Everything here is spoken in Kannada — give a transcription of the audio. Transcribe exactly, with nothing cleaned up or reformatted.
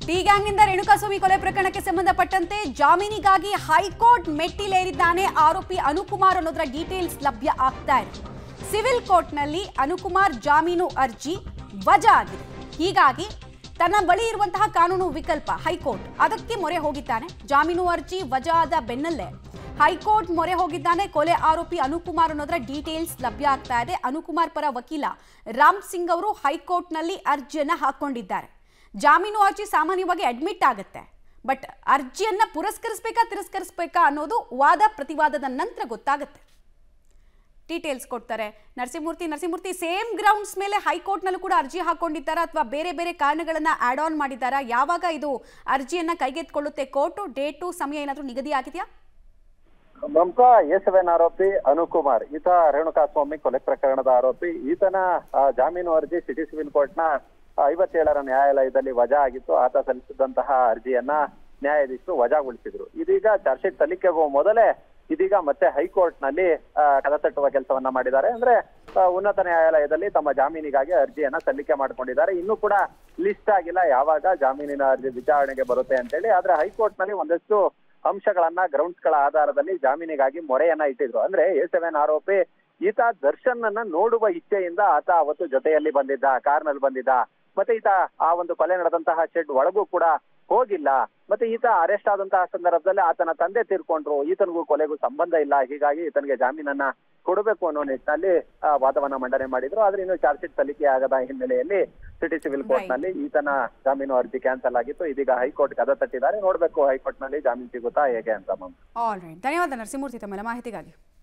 ಟಿ ಗ್ಯಾಂಗ್ನಿಂದ ರೇಣುಕಾಸ್ವಾಮಿ ಕೊಲೆ ಪ್ರಕರಣಕ್ಕೆ ಸಂಬಂಧಪಟ್ಟಂತೆ ಜಾಮೀನಿಗಾಗಿ ಹೈಕೋರ್ಟ್ ಮೆಟ್ಟಿಲೇರಿದ್ದಾನೆ ಆರೋಪಿ ಅನುಕುಮಾರ್ ಅನ್ನೋದರ ಡೀಟೇಲ್ಸ್ ಲಭ್ಯ ಆಗ್ತಾ ಇದೆ. ಸಿವಿಲ್ ಕೋರ್ಟ್ನಲ್ಲಿ ಅನುಕುಮಾರ್ ಜಾಮೀನು ಅರ್ಜಿ ವಜಾ ಆಗಿದೆ. ಹೀಗಾಗಿ ತನ್ನ ಬಳಿ ಇರುವಂತಹ ಕಾನೂನು ವಿಕಲ್ಪ ಹೈಕೋರ್ಟ್ ಅದಕ್ಕೆ ಮೊರೆ ಹೋಗಿದ್ದಾನೆ. ಜಾಮೀನು ಅರ್ಜಿ ವಜಾ ಆದ ಬೆನ್ನಲ್ಲೇ ಹೈಕೋರ್ಟ್ ಮೊರೆ ಹೋಗಿದ್ದಾನೆ. ಕೊಲೆ ಆರೋಪಿ ಅನುಕುಮಾರ್ ಅನ್ನೋದರ ಡೀಟೇಲ್ಸ್ ಲಭ್ಯ ಆಗ್ತಾ ಇದೆ. ಅನುಕುಮಾರ್ ಪರ ವಕೀಲ ರಾಮ್ ಸಿಂಗ್ ಅವರು ಹೈಕೋರ್ಟ್ನಲ್ಲಿ ಅರ್ಜಿಯನ್ನ ಹಾಕೊಂಡಿದ್ದಾರೆ. ಜಾಮೀನು ಅರ್ಜಿ ಸಾಮಾನ್ಯವಾಗಿ ಅಡ್ಮಿಟ್ ಆಗುತ್ತೆ, ಬಟ್ ಅರ್ಜಿಯನ್ನ ಪುರಸ್ಕರಿಸಬೇಕಾ ತಿರಸ್ಕರಿಸಬೇಕಾ ಅನ್ನೋದು ವಾದ ಪ್ರತಿವಾದದ ನಂತರ ಗೊತ್ತಾಗುತ್ತೆ. ಡೀಟೇಲ್ಸ್ ಕೊಡ್ತಾರೆ ನರಸಿಂಹಮೂರ್ತಿ. ನರಸಿಂಹಮೂರ್ತಿ, ಸೇಮ್ ಗ್ರೌಂಡ್ಸ್ ಮೇಲೆ ಹೈಕೋರ್ಟ್ನಲ್ಲೂ ಕೂಡ ಅರ್ಜಿ ಹಾಕೊಂಡಿದ್ದಾರಾ ಅಥವಾ ಬೇರೆ ಬೇರೆ ಕಾರಣಗಳನ್ನ ಆಡ್ ಆನ್ ಮಾಡಿದ್ದಾರಾ? ಯಾವಾಗ ಇದು ಅರ್ಜಿಯನ್ನ ಕೈಗೆತ್ತಿಕೊಳ್ಳುತ್ತೆ ಕೋರ್ಟು? ಡೇಟು ಸಮಯ ಏನಾದರೂ ನಿಗದಿ ಆಗಿದೆಯಾ? ಮಮತಾ ಎ ಸೆವೆನ್ ಆರೋಪಿ ಅನುಕುಮಾರ್, ಈತ ರೇಣುಕಾಸ್ವಾಮಿ ಕೊಲೆ ಪ್ರಕರಣದ ಆರೋಪಿ. ಈತನ ಜಾಮೀನು ಅರ್ಜಿ ಸಿಟಿ ಸಿವಿಲ್ ಕೋರ್ಟ್ನ ಐವತ್ತೇಳರ ನ್ಯಾಯಾಲಯದಲ್ಲಿ ವಜಾ ಆಗಿತ್ತು. ಆತ ಸಲ್ಲಿಸಿದಂತಹ ಅರ್ಜಿಯನ್ನ ನ್ಯಾಯಾಧೀಶರು ವಜಾಗೊಳಿಸಿದ್ರು. ಇದೀಗ ಚಾರ್ಜ್ ಶೀಟ್ ಸಲ್ಲಿಕೆಗೂ ಮೊದಲೇ ಇದೀಗ ಮತ್ತೆ ಹೈಕೋರ್ಟ್ ನಲ್ಲಿ ಕದ ತಟ್ಟುವ ಕೆಲಸವನ್ನ ಮಾಡಿದ್ದಾರೆ. ಅಂದ್ರೆ ಉನ್ನತ ನ್ಯಾಯಾಲಯದಲ್ಲಿ ತಮ್ಮ ಜಾಮೀನಿಗಾಗಿ ಅರ್ಜಿಯನ್ನ ಸಲ್ಲಿಕೆ ಮಾಡ್ಕೊಂಡಿದ್ದಾರೆ. ಇನ್ನೂ ಕೂಡ ಲಿಸ್ಟ್ ಆಗಿಲ್ಲ ಯಾವಾಗ ಜಾಮೀನಿನ ಅರ್ಜಿ ವಿಚಾರಣೆಗೆ ಬರುತ್ತೆ ಅಂತೇಳಿ. ಆದ್ರೆ ಹೈಕೋರ್ಟ್ ನಲ್ಲಿ ಒಂದಷ್ಟು ಅಂಶಗಳನ್ನ ಗ್ರೌಂಡ್ಸ್ ಗಳ ಆಧಾರದಲ್ಲಿ ಜಾಮೀನಿಗಾಗಿ ಮೊರೆಯನ್ನ ಇಟ್ಟಿದ್ರು. ಅಂದ್ರೆ ಎ ಸೆವೆನ್ ಆರೋಪಿ ಈತ ದರ್ಶನ್ ಅನ್ನ ನೋಡುವ ಇಚ್ಛೆಯಿಂದ ಆತ ಅವತ್ತು ಜೊತೆಯಲ್ಲಿ ಬಂದಿದ್ದ, ಕಾರ್ನಲ್ಲಿ ಬಂದಿದ್ದ. ಮತ್ತೆ ಈತ ಆ ಒಂದು ಕೊಲೆ ನಡೆದಂತಹ ಶೆಡ್ ಒಳಗೂ ಕೂಡ ಹೋಗಿಲ್ಲ. ಮತ್ತೆ ಈತ ಅರೆಸ್ಟ್ ಆದಂತಹ ಸಂದರ್ಭದಲ್ಲಿ ಆತನ ತಂದೆ ತೀರ್ಕೊಂಡ್ರು, ಈತನಿಗೂ ಕೊಲೆಗೂ ಸಂಬಂಧ ಇಲ್ಲ, ಹೀಗಾಗಿ ಈತನಿಗೆ ಜಾಮೀನನ್ನ ಕೊಡಬೇಕು ಅನ್ನೋ ನಿಟ್ಟಿನಲ್ಲಿ ವಾದವನ್ನ ಮಂಡನೆ ಮಾಡಿದ್ರು. ಆದ್ರೆ ಇನ್ನು ಚಾರ್ಜ್ ಶೀಟ್ ಸಲ್ಲಿಕೆ ಆಗದ ಹಿನ್ನೆಲೆಯಲ್ಲಿ ಸಿಟಿ ಸಿವಿಲ್ ಕೋರ್ಟ್ ನಲ್ಲಿ ಈತನ ಜಾಮೀನು ಅರ್ಜಿ ಕ್ಯಾನ್ಸಲ್ ಆಗಿತ್ತು. ಇದೀಗ ಹೈಕೋರ್ಟ್ ಕದ ತಟ್ಟಿದ್ದಾರೆ. ನೋಡ್ಬೇಕು ಹೈಕೋರ್ಟ್ ನಲ್ಲಿ ಜಾಮೀನು ಸಿಗುತ್ತಾ ಹೇಗೆ ಅಂತ. ಆಲ್ ರೈಟ್, ಧನ್ಯವಾದ ನರಸಿಂಹಮೂರ್ತಿ ತಮ್ಮೆಲ್ಲ ಮಾಹಿತಿಗಾಗಿ.